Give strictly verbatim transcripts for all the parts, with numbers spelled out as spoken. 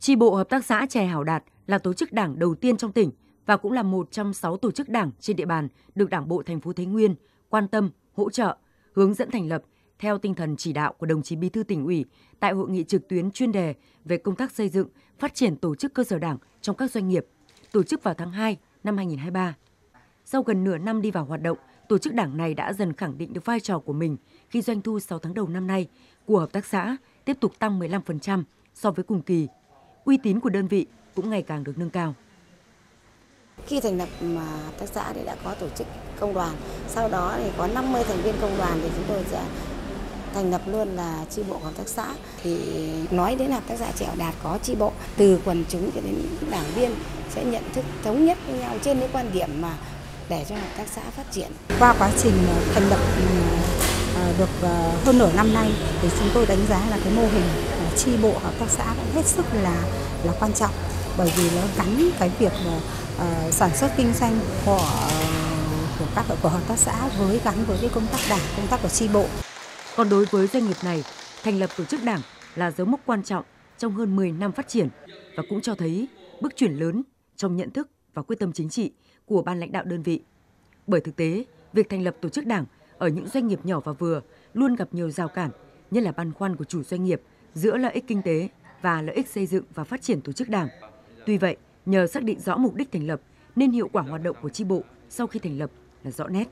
Chi bộ Hợp tác xã Chè Hảo Đạt là tổ chức đảng đầu tiên trong tỉnh và cũng là một trong sáu tổ chức đảng trên địa bàn được Đảng bộ thành phố Thái Nguyên quan tâm, hỗ trợ, hướng dẫn thành lập theo tinh thần chỉ đạo của đồng chí Bí thư Tỉnh ủy tại hội nghị trực tuyến chuyên đề về công tác xây dựng, phát triển tổ chức cơ sở đảng trong các doanh nghiệp, tổ chức vào tháng hai năm hai nghìn không trăm hai mươi ba. Sau gần nửa năm đi vào hoạt động, tổ chức đảng này đã dần khẳng định được vai trò của mình khi doanh thu sáu tháng đầu năm nay của hợp tác xã tiếp tục tăng mười lăm phần trăm so với cùng kỳ. Uy tín của đơn vị cũng ngày càng được nâng cao. Khi thành lập mà hợp tác xã thì đã có tổ chức công đoàn, sau đó thì có năm mươi thành viên công đoàn thì chúng tôi sẽ thành lập luôn là chi bộ hợp tác xã. Thì nói đến hợp tác xã Chè Hảo Đạt có chi bộ, từ quần chúng cho đến đảng viên sẽ nhận thức thống nhất với nhau trên cái quan điểm mà để cho hợp tác xã phát triển. Qua quá trình thành lập được hơn nửa năm nay thì chúng tôi đánh giá là cái mô hình chi bộ hợp tác xã cũng hết sức là là quan trọng, bởi vì nó gắn cái việc uh, sản xuất kinh doanh của của các của hợp tác xã với gắn với cái công tác đảng, công tác của chi bộ. Còn đối với doanh nghiệp này, thành lập tổ chức đảng là dấu mốc quan trọng trong hơn mười năm phát triển và cũng cho thấy bước chuyển lớn trong nhận thức và quyết tâm chính trị của ban lãnh đạo đơn vị. Bởi thực tế, việc thành lập tổ chức đảng ở những doanh nghiệp nhỏ và vừa luôn gặp nhiều rào cản, nhất là băn khoăn của chủ doanh nghiệp giữa lợi ích kinh tế và lợi ích xây dựng và phát triển tổ chức đảng. Tuy vậy, nhờ xác định rõ mục đích thành lập nên hiệu quả hoạt động của chi bộ sau khi thành lập là rõ nét.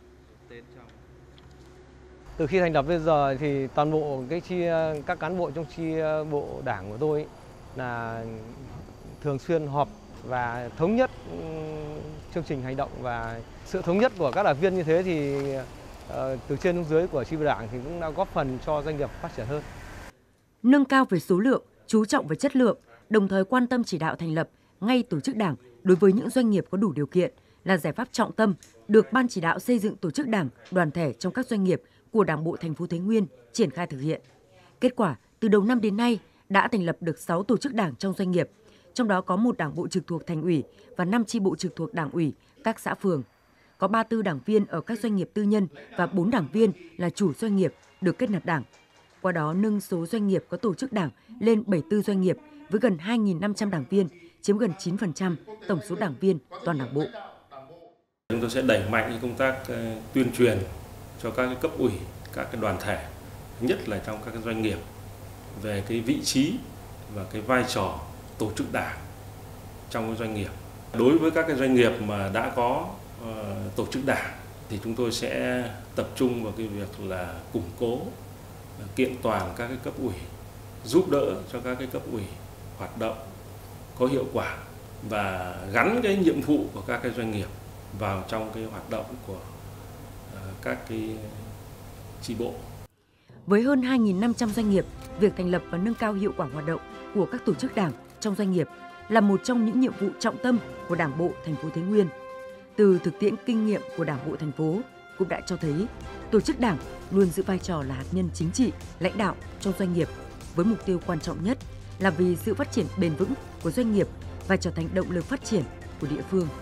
Từ khi thành lập đến giờ thì toàn bộ cái chi các cán bộ trong chi bộ đảng của tôi là thường xuyên họp và thống nhất chương trình hành động, và sự thống nhất của các đảng viên như thế thì từ trên xuống dưới của chi bộ đảng thì cũng đã góp phần cho doanh nghiệp phát triển hơn. Nâng cao về số lượng, chú trọng về chất lượng, đồng thời quan tâm chỉ đạo thành lập ngay tổ chức đảng đối với những doanh nghiệp có đủ điều kiện là giải pháp trọng tâm được Ban chỉ đạo xây dựng tổ chức đảng, đoàn thể trong các doanh nghiệp của Đảng bộ thành phố Thái Nguyên triển khai thực hiện. Kết quả, từ đầu năm đến nay đã thành lập được sáu tổ chức đảng trong doanh nghiệp, trong đó có một đảng bộ trực thuộc Thành ủy và năm chi bộ trực thuộc Đảng ủy các xã phường. Có ba mươi tư đảng viên ở các doanh nghiệp tư nhân và bốn đảng viên là chủ doanh nghiệp được kết nạp đảng. Qua đó nâng số doanh nghiệp có tổ chức đảng lên bảy mươi tư doanh nghiệp với gần hai nghìn năm trăm đảng viên, chiếm gần chín phần trăm tổng số đảng viên toàn Đảng bộ. Chúng tôi sẽ đẩy mạnh công tác tuyên truyền cho các cái cấp ủy, các cái đoàn thể, nhất là trong các cái doanh nghiệp về cái vị trí và cái vai trò tổ chức đảng trong cái doanh nghiệp. Đối với các cái doanh nghiệp mà đã có uh, tổ chức đảng thì chúng tôi sẽ tập trung vào cái việc là củng cố, kiện toàn các cái cấp ủy, giúp đỡ cho các cái cấp ủy hoạt động có hiệu quả và gắn cái nhiệm vụ của các cái doanh nghiệp vào trong cái hoạt động của uh, các cái chi bộ. Với hơn hai nghìn năm trăm doanh nghiệp, việc thành lập và nâng cao hiệu quả hoạt động của các tổ chức đảng trong doanh nghiệp là một trong những nhiệm vụ trọng tâm của Đảng bộ thành phố Thái Nguyên. Từ thực tiễn kinh nghiệm của Đảng bộ thành phố cũng đã cho thấy tổ chức đảng luôn giữ vai trò là hạt nhân chính trị, lãnh đạo trong doanh nghiệp với mục tiêu quan trọng nhất là vì sự phát triển bền vững của doanh nghiệp và trở thành động lực phát triển của địa phương.